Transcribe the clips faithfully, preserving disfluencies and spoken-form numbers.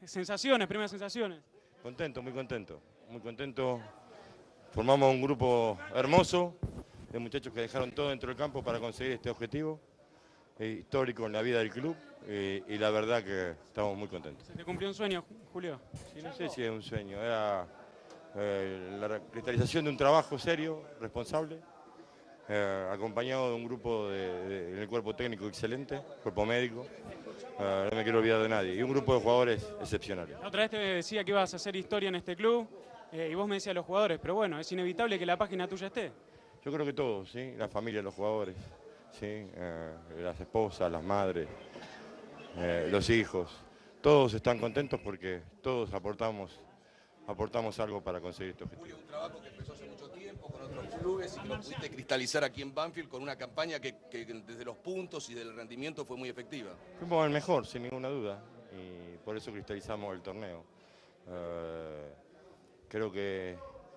sensaciones, primeras sensaciones. Contento, muy contento, muy contento. Formamos un grupo hermoso de muchachos que dejaron todo dentro del campo para conseguir este objetivo eh, histórico en la vida del club eh, y la verdad que estamos muy contentos. ¿Se te cumplió un sueño, Julio? Sí, no sé si es un sueño, era eh, la cristalización de un trabajo serio, responsable, eh, acompañado de un grupo de, de, del cuerpo técnico excelente, cuerpo médico, eh, no me quiero olvidar de nadie, y un grupo de jugadores excepcionales. La otra vez te decía que ibas a hacer historia en este club eh, y vos me decías los jugadores, pero bueno, es inevitable que la página tuya esté. Yo creo que todos, ¿sí? La familia, los jugadores, ¿sí? Eh, las esposas, las madres, eh, los hijos, todos están contentos porque todos aportamos, aportamos algo para conseguir este objetivo. Julio, un trabajo que empezó hace mucho tiempo con otros clubes y que lo pudiste cristalizar aquí en Banfield con una campaña que, que desde los puntos y del rendimiento fue muy efectiva. Fuimos el mejor, sin ninguna duda, y por eso cristalizamos el torneo. Eh, creo que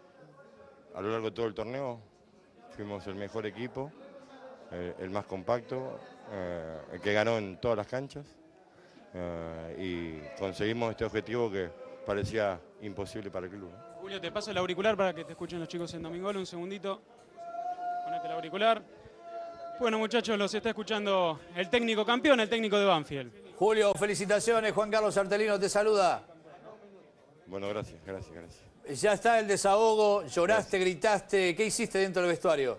a lo largo de todo el torneo fuimos el mejor equipo, eh, el más compacto, eh, el que ganó en todas las canchas eh, y conseguimos este objetivo que parecía imposible para el club. Julio, te paso el auricular para que te escuchen los chicos en Domingol, un segundito. Ponete el auricular. Bueno, muchachos, los está escuchando el técnico campeón, el técnico de Banfield. Julio, felicitaciones. Juan Carlos Artelino te saluda. Bueno, gracias, gracias, gracias. Ya está el desahogo, lloraste, gritaste. ¿Qué hiciste dentro del vestuario?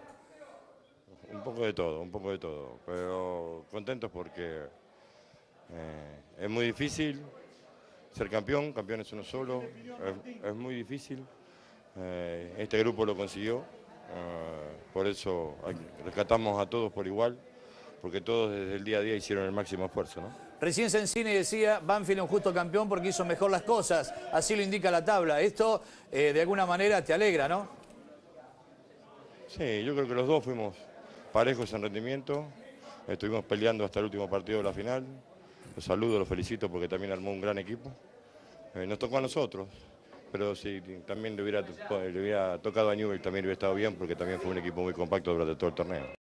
Un poco de todo, un poco de todo, pero contentos porque eh, es muy difícil ser campeón, campeón es uno solo, es, es muy difícil. Eh, este grupo lo consiguió, eh, por eso hay, rescatamos a todos por igual, porque todos desde el día a día hicieron el máximo esfuerzo, ¿no? Recién Sensini decía, Banfield es un justo campeón porque hizo mejor las cosas, así lo indica la tabla. Esto eh, de alguna manera te alegra, ¿no? Sí, yo creo que los dos fuimos parejos en rendimiento, estuvimos peleando hasta el último partido de la final. Los saludo, los felicito porque también armó un gran equipo. Eh, nos tocó a nosotros, pero si también le hubiera, le hubiera tocado a Newell también hubiera estado bien porque también fue un equipo muy compacto durante todo el torneo.